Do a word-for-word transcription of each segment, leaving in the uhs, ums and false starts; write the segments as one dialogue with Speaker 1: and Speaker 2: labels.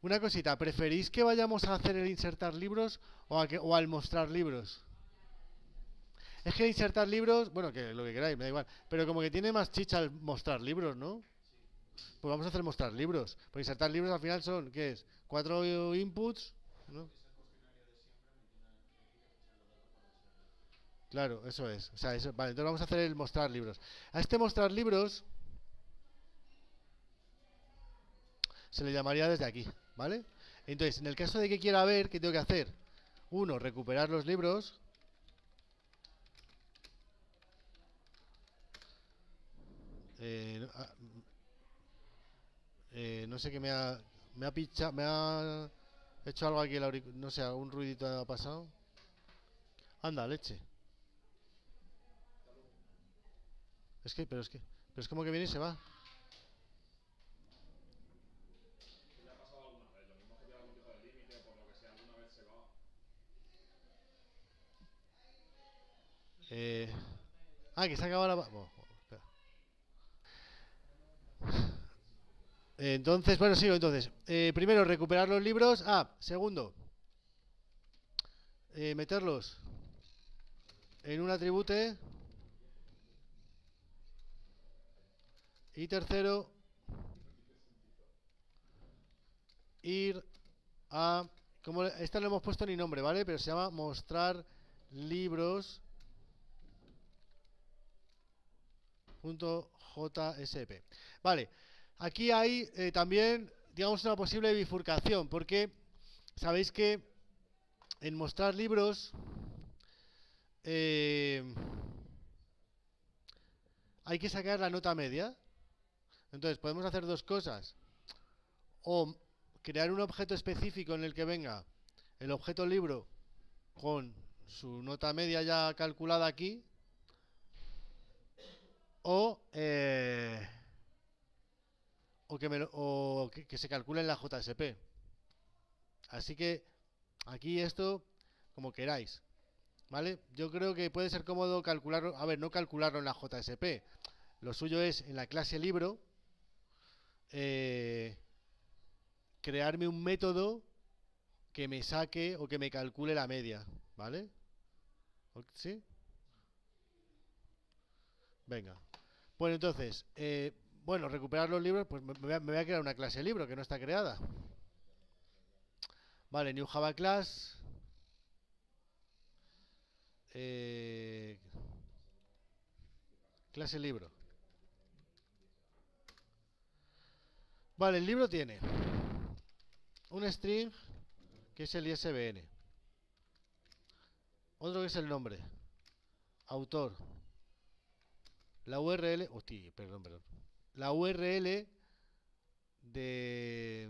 Speaker 1: Una cosita, ¿preferís que vayamos a hacer el insertar libros o, a que, o al mostrar libros? Es que insertar libros, bueno, que lo que queráis, me da igual. Pero como que tiene más chicha el mostrar libros, ¿no? Pues vamos a hacer mostrar libros. Pues insertar libros al final son, ¿qué es? Cuatro inputs, ¿no? Claro, eso es. O sea, eso, vale, entonces vamos a hacer el mostrar libros. A este mostrar libros se le llamaría desde aquí, ¿vale? Entonces, en el caso de que quiera ver, ¿qué tengo que hacer? Uno, recuperar los libros. Eh, no, ah, eh, no sé qué me ha... Me ha pichado... Me ha hecho algo aquí el auricular. No sé, un ruidito ha pasado. Anda, leche. Es que, pero es que... Pero es como que viene y se va. Eh... Ah, que se ha acabado la... Bueno, espera. Eh, entonces, bueno, sigo entonces. Eh, primero, recuperar los libros. Ah, segundo. Eh, meterlos en un atribute. Y tercero, ir a... Como esta no le hemos puesto ni nombre, ¿vale? Pero se llama mostrar libros .jsp. Vale, aquí hay eh, también, digamos, una posible bifurcación, porque sabéis que en mostrar libros eh, hay que sacar la nota media. Entonces podemos hacer dos cosas: o crear un objeto específico en el que venga el objeto libro con su nota media ya calculada aquí, o eh, o, que, me lo, o que, que se calcule en la J S P. Así que aquí esto como queráis, ¿vale? Yo creo que puede ser cómodo calcularlo, a ver, no calcularlo en la J S P. Lo suyo es en la clase libro eh, crearme un método que me saque o que me calcule la media, ¿vale? ¿Sí? Venga. Bueno, entonces, eh, bueno, recuperar los libros, pues me voy, a, me voy a crear una clase libro que no está creada. Vale, new Java class. Eh, clase libro. Vale, el libro tiene un string que es el I S B N. Otro que es el nombre. Autor. La U R L. Hostia, perdón, perdón. La U R L de.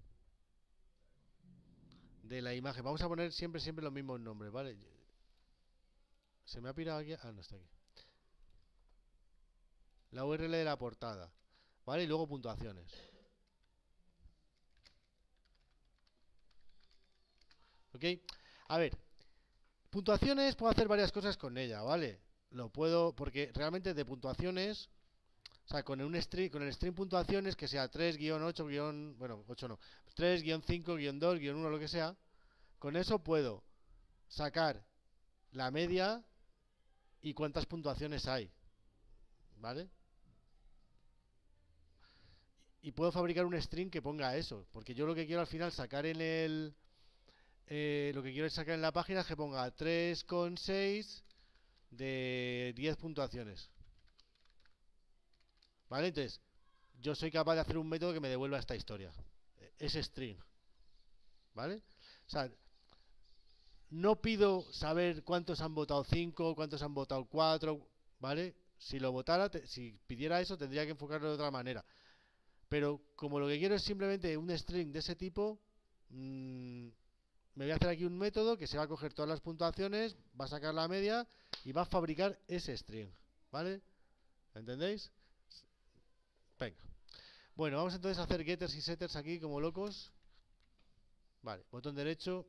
Speaker 1: De la imagen. Vamos a poner siempre, siempre los mismos nombres, ¿vale? Se me ha pirado aquí. Ah, no está aquí. La U R L de la portada. ¿Vale? Y luego puntuaciones. ¿Ok? A ver. Puntuaciones, puedo hacer varias cosas con ella, ¿vale? Lo puedo, porque realmente de puntuaciones, o sea, con un string, con el string puntuaciones que sea tres, ocho, bueno, ocho no, tres, cinco, dos, uno, lo que sea, con eso puedo sacar la media y cuántas puntuaciones hay, ¿vale? Y puedo fabricar un string que ponga eso, porque yo lo que quiero al final sacar en el... Eh, lo que quiero es sacar en la página es que ponga tres coma seis de diez puntuaciones. ¿Vale? Entonces, yo soy capaz de hacer un método que me devuelva esta historia. Ese string. ¿Vale? O sea, no pido saber cuántos han votado cinco, cuántos han votado cuatro, ¿vale? Si lo votara, te, si pidiera eso, tendría que enfocarlo de otra manera. Pero como lo que quiero es simplemente un string de ese tipo, mmm, me voy a hacer aquí un método que se va a coger todas las puntuaciones, va a sacar la media y va a fabricar ese string, ¿vale? ¿Entendéis? Venga. Bueno, vamos entonces a hacer getters y setters aquí como locos. Vale, botón derecho.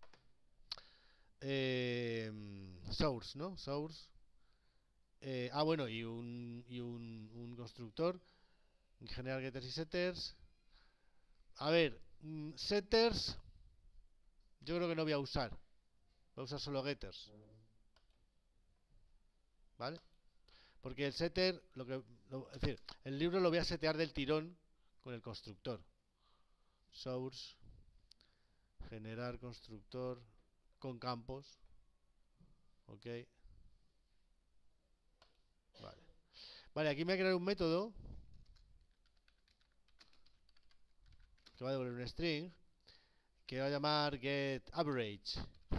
Speaker 1: Eh, source, ¿no? Source. Eh, ah, bueno, y un, y un, un constructor. Generar getters y setters. A ver, mm, setters, yo creo que no voy a usar. Voy a usar solo getters. ¿Vale? Porque el setter, lo que, lo, es decir, el libro lo voy a setear del tirón con el constructor. Source, generar constructor con campos. Ok. Vale. Vale, aquí me voy a crear un método que va a devolver un string que va a llamar getAverage.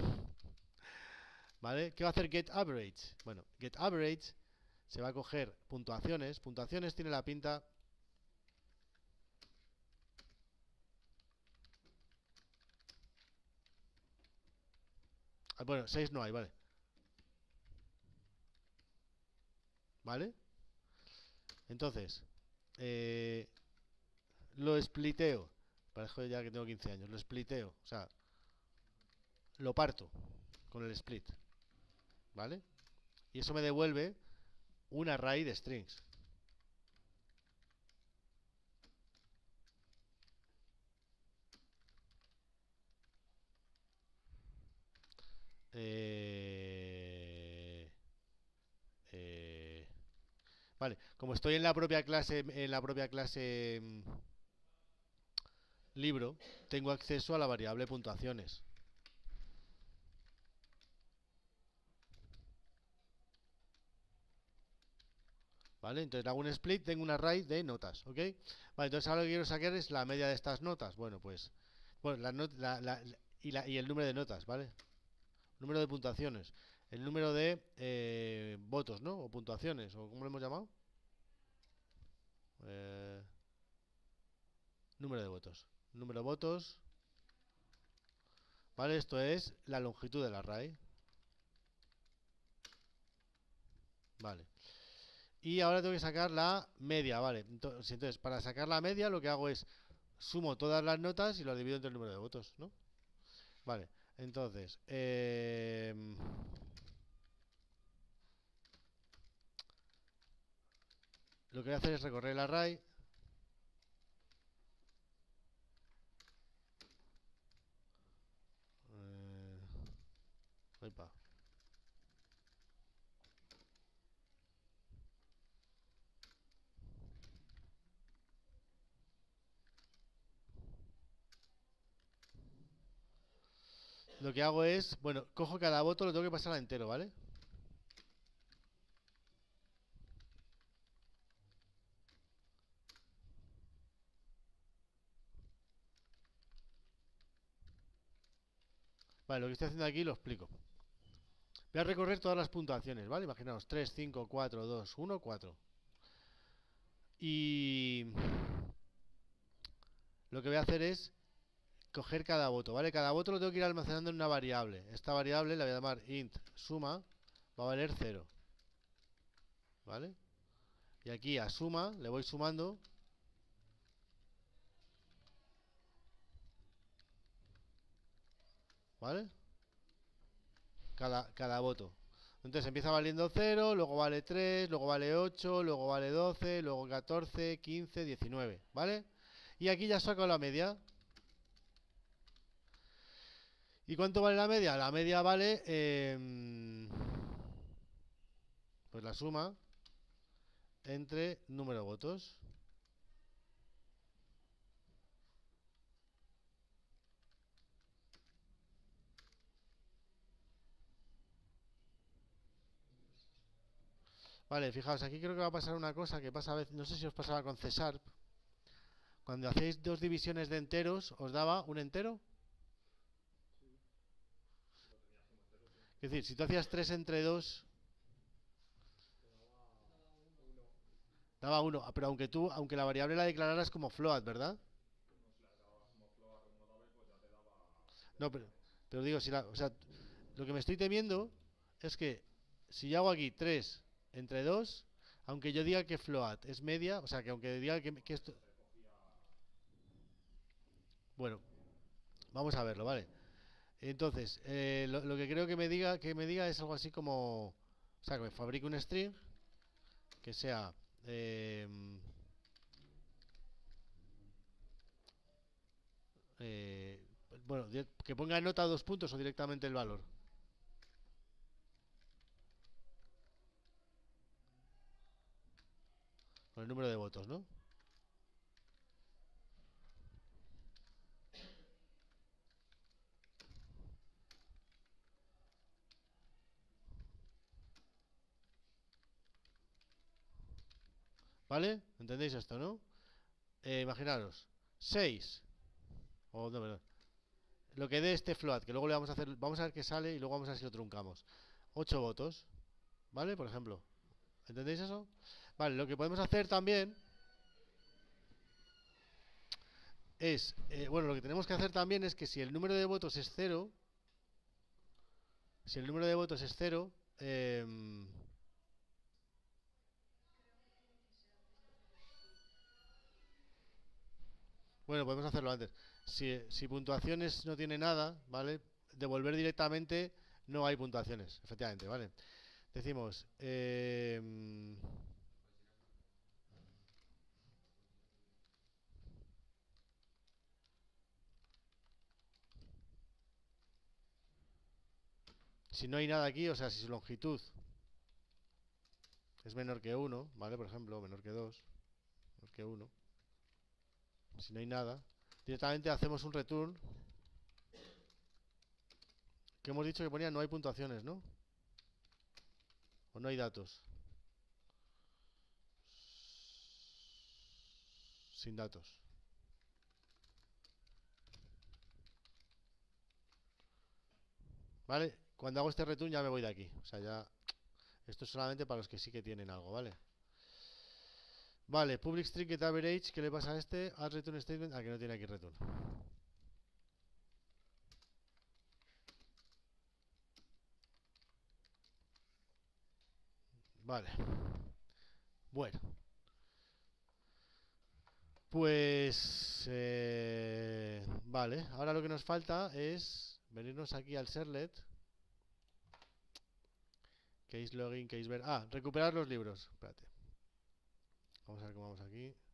Speaker 1: ¿Vale? ¿Qué va a hacer getAverage? Bueno, getAverage se va a coger puntuaciones. Puntuaciones tiene la pinta... Ah, bueno, seis no hay, vale. ¿Vale? Entonces, eh, lo spliteo. Parezco ya que tengo quince años. Lo spliteo. O sea, lo parto con el split. ¿Vale? Y eso me devuelve un array de strings. Eh, eh, vale, como estoy en la propia clase, en la propia clase mm, libro, tengo acceso a la variable puntuaciones. ¿Vale? Entonces hago un split, tengo un array de notas, ¿ok? Vale, entonces ahora lo que quiero sacar es la media de estas notas. Bueno, pues, bueno, la not la, la, y, la, y el número de notas, ¿vale? Número de puntuaciones. El número de eh, votos, ¿no? O puntuaciones, o ¿cómo lo hemos llamado? Eh, número de votos. Número de votos. ¿Vale? Esto es la longitud del array. Vale. Y ahora tengo que sacar la media, ¿vale? Entonces, entonces, para sacar la media lo que hago es sumo todas las notas y lo divido entre el número de votos, ¿no? Vale. Entonces, eh, lo que voy a hacer es recorrer el array. Eh, oipa. Lo que hago es, bueno, cojo cada voto, lo tengo que pasar a entero, ¿vale? Vale, lo que estoy haciendo aquí lo explico. Voy a recorrer todas las puntuaciones, ¿vale? Imaginaos, tres, cinco, cuatro, dos, uno, cuatro. Y lo que voy a hacer es coger cada voto, ¿vale? Cada voto lo tengo que ir almacenando en una variable. Esta variable la voy a llamar int suma, va a valer cero, ¿vale? Y aquí a suma le voy sumando ¿vale? Cada, cada voto. Entonces empieza valiendo cero, luego vale tres, luego vale ocho, luego vale doce, luego catorce, quince, diecinueve, ¿vale? Y aquí ya saco la media. ¿Y cuánto vale la media? La media vale eh, pues la suma entre número de votos. Vale, fijaos, aquí creo que va a pasar una cosa que pasa a veces, no sé si os pasaba con C Sharp. Cuando hacéis dos divisiones de enteros, ¿os daba un entero? Es decir, si tú hacías tres entre dos, daba uno. Pero aunque tú, aunque la variable la declararas como float, ¿verdad? No, pero, pero digo, si la, o sea, lo que me estoy temiendo es que si yo hago aquí tres entre dos, aunque yo diga que float es media, o sea, que aunque diga que, que esto... Bueno, vamos a verlo, ¿vale? Entonces, eh, lo, lo que creo que me diga que me diga es algo así como... O sea, que me fabrique un string que sea... Eh, eh, bueno, que ponga nota dos puntos o directamente el valor. Con el número de votos, ¿no? ¿Vale? ¿Entendéis esto, no? Eh, imaginaros, seis. O no, perdón. Lo que dé este float, que luego le vamos a hacer, vamos a ver qué sale y luego vamos a ver si lo truncamos. ocho votos, ¿vale? Por ejemplo. ¿Entendéis eso? Vale, lo que podemos hacer también es, eh, bueno, lo que tenemos que hacer también es que si el número de votos es cero, si el número de votos es cero, eh, bueno, podemos hacerlo antes. Si, si puntuaciones no tiene nada, ¿vale? Devolver directamente no hay puntuaciones, efectivamente, ¿vale? Decimos, eh, si no hay nada aquí, o sea, si su longitud es menor que uno, ¿vale? Por ejemplo, menor que dos, menor que uno. Si no hay nada, directamente hacemos un return que hemos dicho que ponía no hay puntuaciones, ¿no? O no hay datos. Sin datos. ¿Vale? Cuando hago este return ya me voy de aquí. O sea, ya... Esto es solamente para los que sí que tienen algo, ¿vale? Vale, public string get average, ¿qué le pasa a este? Add return statement, ah, que no tiene aquí return. Vale. Bueno. Pues... Eh, vale, ahora lo que nos falta es venirnos aquí al serlet. Case login, case ver... Ah, recuperar los libros. Espérate. Vamos a ver cómo vamos aquí.